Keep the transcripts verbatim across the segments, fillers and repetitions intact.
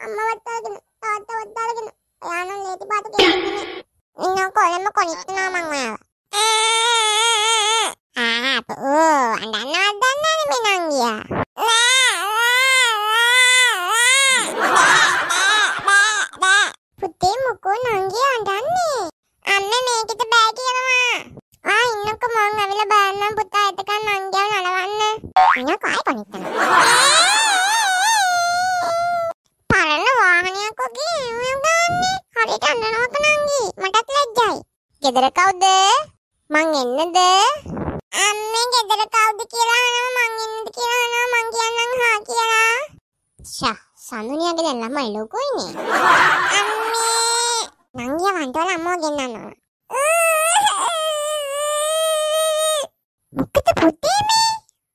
අම්මවත් අරගෙන තාත්තවත් අරගෙන යානම් ලේටි පාට කියන්නේ ඉන්න කොලෙම කොනිටනවා මං ඔයාලා ආ ඕ අඬන්නවත් දන්නේ නැහැ මේ නංගියා පුතේ මොකෝ නංගියා අඬන්නේ අම්මේ මේකට බෑ කියනවා ආ ඉන්නකො මං ඇවිල්ලා බලන්නම් පුතා එතකන් නංගියව නලවන්න අයියා කායි කොනිටනවා පරණ වාහනයක් වගේ එමුගන්නේ හරියට අඬනවක නංගි මටත් ලැජ්ජයි ගෙදර කවුද මං එන්නද අම්මේ ගෙදර කවුද කියලා අහනවා මං එන්නද කියලා අහනවා මං කියන්නම් හා කියලා ෂා සඳුනියගේ දැන් ළමයි ලොකුයිනේ අම්මේ නංගිය වන්ටවල අම්මව ගෙන්නනවා මොකද පුතේ මේ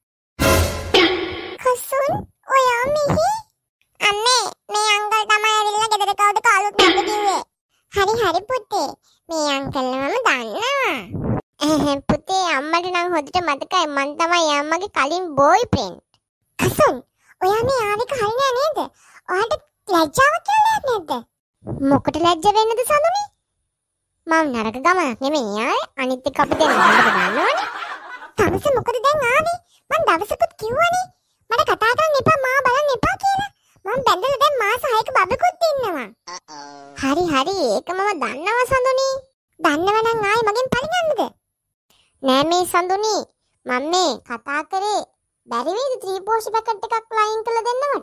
කසුන් ඔයා මෙහි අම්මේ මේ අංකල් තමයි ඇවිල්ලා ගෙදර කවුද කාලුත් නැද්ද කිව්වේ හරි හරි පුතේ මේ අංකල්ව මම දන්නවා පුතේ අම්මට නම් හොඳට මතකයි මං තමයි අම්මගේ කලින් බෝයිෆ්‍රෙන්ඩ් කසුන් ඔයා මේ ආවික හරිනේ නේද ඔයාට ලැජ්ජාවක් කියලා නැද්ද මොකට ලැජ්ජ වෙන්නද සඳුනි මම නරක ගමනක් නෙමෙයි ආයේ අනිත් එක අපි දෙන්න හොඳට දන්නවනේ තමස මොකද දැන් ආවේ මං දවසකුත් කිව්වනේ මට කතා කරන්න එපා මා බලන්න එපා කියලා මම බැඳලා දැන් මාස හයක බබකුත් ඉන්නවා හරි හරි ඒක මම දන්නවා සඳුනි දන්නව නම් ආයේ මගෙන් පරිගන්නද නෑ මේ සඳුනි මම මේ කතා කරේ බැරි වේද ත්‍රිපෝෂ පැකට් එකක් ලයින් කරලා දෙන්න මට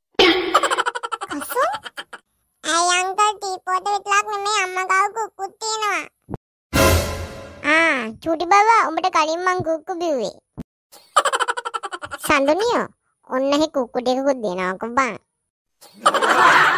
කසෝ අය අංකල් ටීපෝට විතරක් නෙමෙයි අම්මා ගාව කුක්කුත් තියෙනවා ආ චූටි බබා උඹට කලින් මං කුක්කු බිව්වේ සඳුනියෝ ඔන්න හේ කුක්කු ටිකකුත් දෙනවකෝ බං